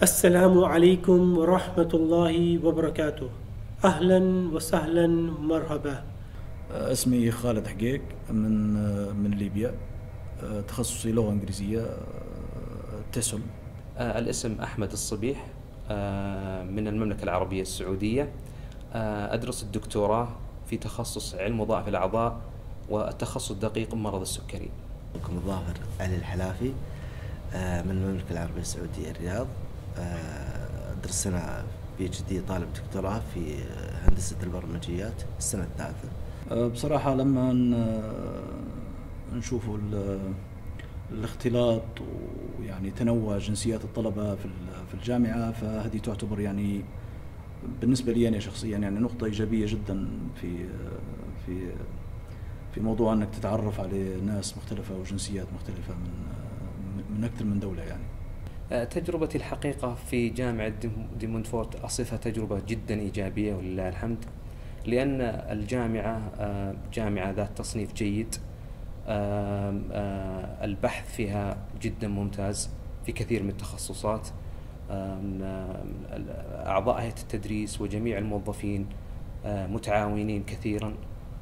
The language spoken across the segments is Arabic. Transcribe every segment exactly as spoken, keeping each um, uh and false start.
السلام عليكم ورحمة الله وبركاته. أهلا وسهلا مرحبا. اسمي خالد حقيق من من ليبيا، تخصصي لغة إنجليزية تسل. الاسم أحمد الصبيح من المملكة العربية السعودية، أدرس الدكتوراه في تخصص علم وظائف الأعضاء والتخصص الدقيق مرض السكري. معكم الظاهر علي الحلافي من المملكة العربية السعودية الرياض، أدرس سنة بي اتش دي، طالب دكتوراه في هندسة البرمجيات السنة الثالثة. بصراحة لما نشوفوا الاختلاط ويعني تنوع جنسيات الطلبة في الجامعة، فهذه تعتبر يعني بالنسبة لي أنا شخصيا يعني نقطة إيجابية جدا في في في موضوع أنك تتعرف على ناس مختلفة وجنسيات مختلفة من من أكثر من دولة. يعني تجربتي الحقيقة في جامعة دي مونتفورت أصفها تجربة جدا إيجابية ولله الحمد، لأن الجامعة جامعة ذات تصنيف جيد، البحث فيها جدا ممتاز في كثير من التخصصات، أعضاء هيئة التدريس وجميع الموظفين متعاونين كثيرا.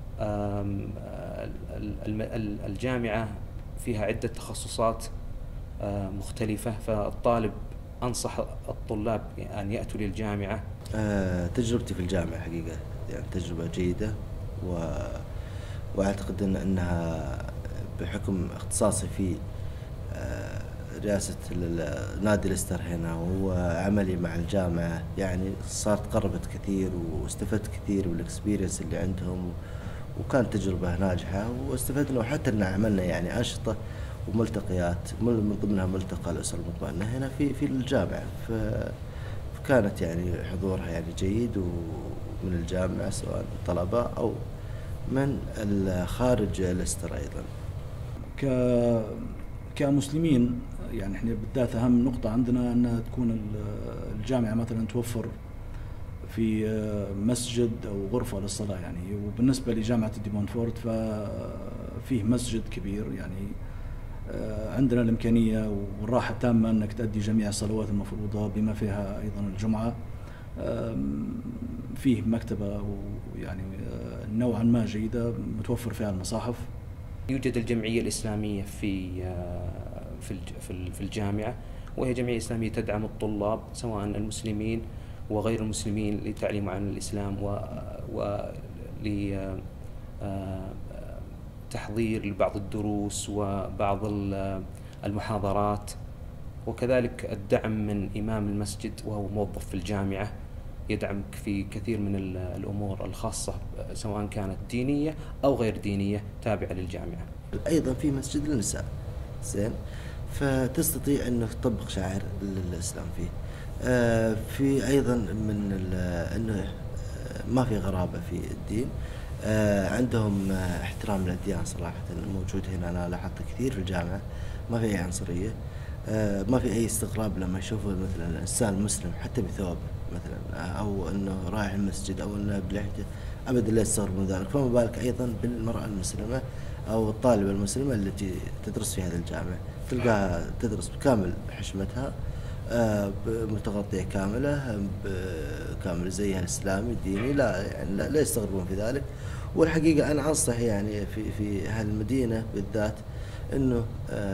الجامعة فيها عدة تخصصات مختلفة، فالطالب أنصح الطلاب أن يأتوا للجامعة. تجربتي في الجامعة حقيقة يعني تجربة جيدة، و... وأعتقد أن أنها بحكم اختصاصي في رئاسة نادي ليستر هنا وعملي مع الجامعة، يعني صارت قربت كثير واستفدت كثير بالاكسبيرينس اللي عندهم، وكانت تجربة ناجحة واستفدنا، وحتى أن عملنا يعني أنشطة وملتقيات، من ضمنها ملتقى الأسر المطمئنة هنا في في الجامعة، فكانت يعني حضورها يعني جيد ومن الجامعة سواء طلبة أو من خارج ليستر أيضا. ك كمسلمين يعني احنا بالذات أهم نقطة عندنا أن تكون الجامعة مثلا توفر في مسجد أو غرفة للصلاة يعني، وبالنسبة لجامعة دي مونفورت ففيه مسجد كبير، يعني عندنا الإمكانية والراحة التامة أنك تؤدي جميع الصلوات المفروضة بما فيها أيضا الجمعة. فيه مكتبة ويعني نوعا ما جيدة متوفر فيها المصاحف. يوجد الجمعية الإسلامية في في الجامعة، وهي جمعية إسلامية تدعم الطلاب سواء المسلمين وغير المسلمين لتعليم عن الإسلام ولتحضير لبعض الدروس وبعض المحاضرات، وكذلك الدعم من إمام المسجد وهو موظف في الجامعة يدعمك في كثير من الأمور الخاصة سواء كانت دينية أو غير دينية تابعة للجامعة. أيضا في مسجد للنساء زين، فتستطيع أنه تطبق شعائر الإسلام فيه. آه في أيضا من أنه ما في غرابة في الدين، آه عندهم آه احترام للأديان صراحة موجود هنا. أنا لاحظت كثير في الجامعة ما في أي عنصرية، آه ما في أي استغراب لما يشوفوا مثلا الإنسان المسلم حتى بثوب مثلا، أو أنه رايح المسجد أو أنه بلحيته، أبدا لا يستغرب من ذلك. فما بالك أيضا بالمرأة المسلمة أو الطالبة المسلمة التي تدرس في هذه الجامعة، تلقاها تدرس بكامل حشمتها، بمتغطية كاملة بكامل زيها الإسلامي الديني، لا يعني لا, لا يستغربون في ذلك. والحقيقة أنا أنصح يعني في في هالمدينة بالذات إنه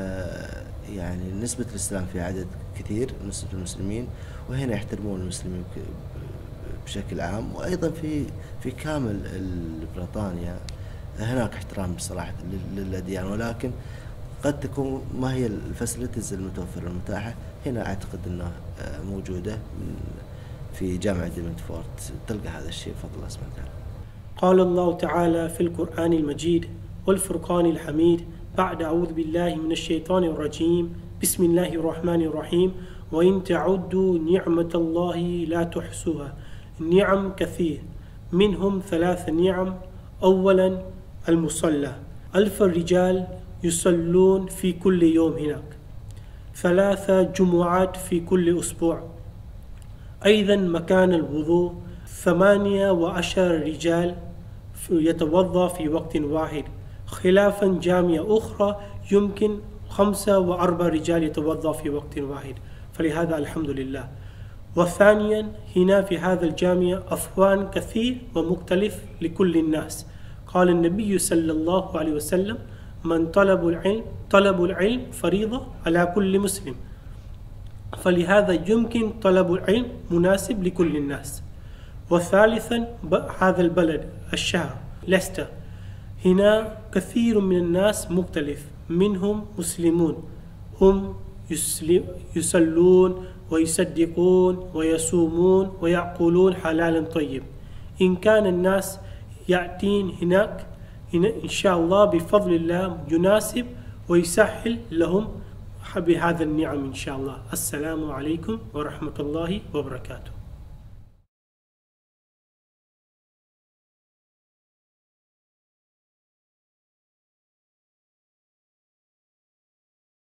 يعني نسبة الإسلام في عدد كثير، نسبة المسلمين، وهنا يحترمون المسلمين بشكل عام، وأيضا في في كامل بريطانيا هناك احترام بصراحة للأديان، ولكن قد تكون ما هي الفاسيلتيز المتوفرة المتاحة هنا. أعتقد أنها موجودة في جامعة دي مونتفورت تلقى هذا الشيء بفضل الله سبحانه وتعالى. قال الله تعالى في القرآن المجيد والفرقان الحميد بعد أعوذ بالله من الشيطان الرجيم بسم الله الرحمن الرحيم وإن تعدوا نعمة الله لا تحصوها. النعم كثير، منهم ثلاث نعم. أولا المصلى، ألف الرجال يصلون في كل يوم هناك، ثلاثة جمعات في كل أسبوع. أيضا مكان الوضوء، ثمانية وعشر رجال يتوضأ في وقت واحد، خلافا جامعة أخرى يمكن خمسة وأربع رجال يتوضأ في وقت واحد. فلهذا الحمد لله. وثانيا هنا في هذا الجامعة أفوان كثير ومختلف لكل الناس. قال النبي صلى الله عليه وسلم: من طلب العلم طلب العلم فريضة على كل مسلم، فلهذا يمكن طلب العلم مناسب لكل الناس. وثالثا هذا البلد الشهر ليستر، هنا كثير من الناس مختلف، منهم مسلمون هم يصلون ويصدقون ويصومون ويأكلون حلالا طيب. إن كان الناس يأتين هناك إن شاء الله بفضل الله يناسب ويسهل لهم بهذا النعم إن شاء الله. السلام عليكم ورحمة الله وبركاته.